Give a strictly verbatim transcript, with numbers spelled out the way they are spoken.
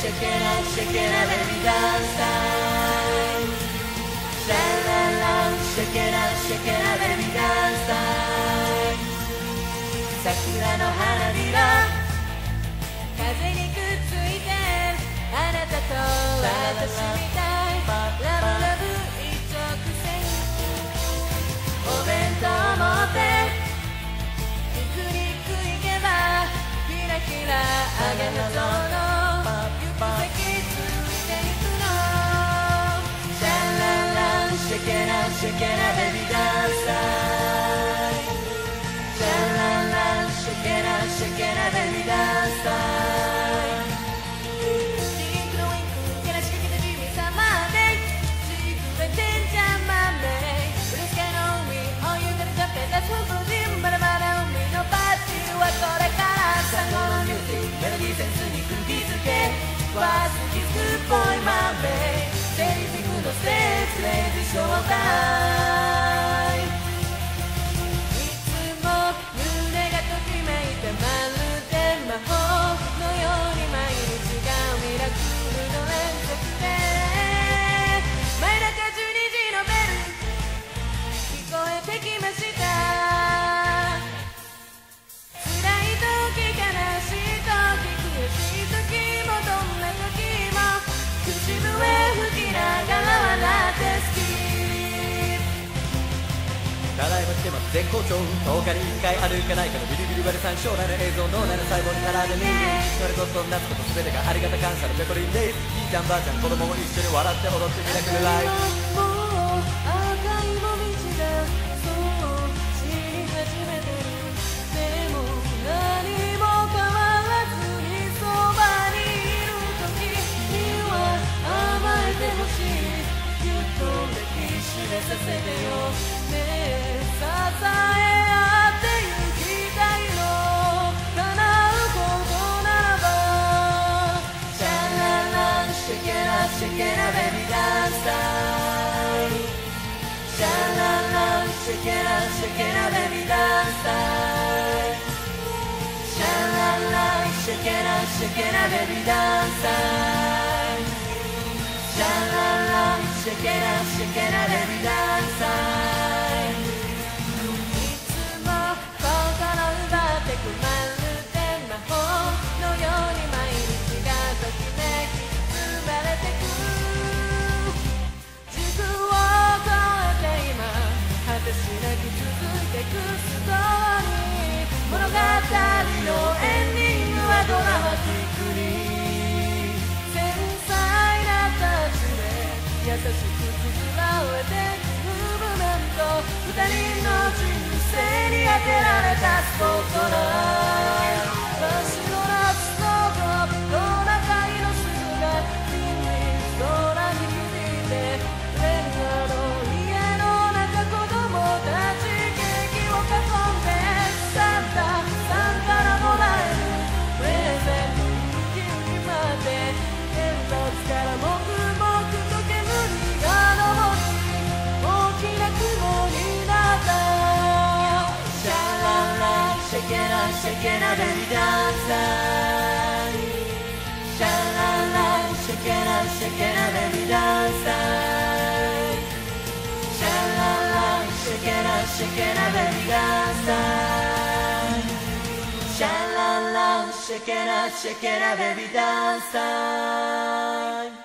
shakera, shakera, baby dance time. Sha la la, shakera, shakera, baby dance time. 桜の花びら風にくっついてあなたと私みたいラブラブ一直線お弁当持ってピクニック行けばキラキラあげなぞの行く先ついていくのシャラランシェケラシェケラベビーダンサーシャラランシェケラシェケラベビーダンサーリンクのウィンクやらしかけた地味さまでシークレットジャンマンメイブルースカイの海お湯からジャンペンダスフープジンバラバラ海のパーティーはこれからサンゴのミュージックメロディーセンスに釘付けわずきつくっぽいマンメイセリフィクのステージレイジショータイムまるで魔法のように毎日がミラクルの連続で真夜中じゅうにじのベル聞こえてきました辛い時悲しい時悔しい時もどんな時も口笛吹きながら笑って好きただいま来てます絶好調とおかにいっかいあるかないかのビリビリ割れ参照なる映像脳内の細胞に絡んでみるそれとそんなこと全てがありがた感謝のペコリンですじいちゃんばあちゃん子供も一緒に笑って踊ってミラクルライフもう赤いもみじだそう知り始めてるでも何も変わらずにそばにいる時には甘えてほしいぎゅっと抱きしめさせてよねえ支え合ってゆきたいの叶うことならばシャラランシェケラシェケラベビーダンスタイムシャラランシェケラシェケラベビーダンスタイムシャラランシェケラシェケラベビーダンスタイムシャラランシェケラシェケラベビーダンスタイムまるで魔法のように毎日がときめき包まれてく時空を超えて今果てしなく続いてくストーリー物語のエンディングはドラマティックに繊細なタッチで優しく綴られてくムーブメント二人の人生に当てられたスポットライト真っ白なスノードロップトナカイの鈴が君に空に響いてレンガの家の中子供たちケーキを囲んでサンタさんからもらえるプレゼントウキウキ待って煙突からもくもくと煙が上り大きな雲になったシェケラシェケラベビーダンサーシャララシェケラシェケラベビーダンサーシャララシェケラシェケラベビーダンサーシャララシェケラシェケラベビーダンサー